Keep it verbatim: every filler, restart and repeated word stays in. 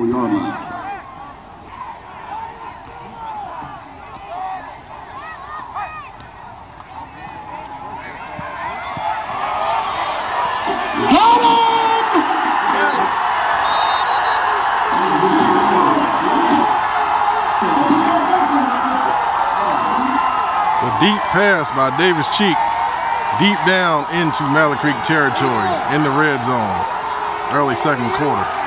twenty-yard line. Got him! A deep pass by Davis Cheek, deep down into Mallard Creek territory in the red zone, early second quarter.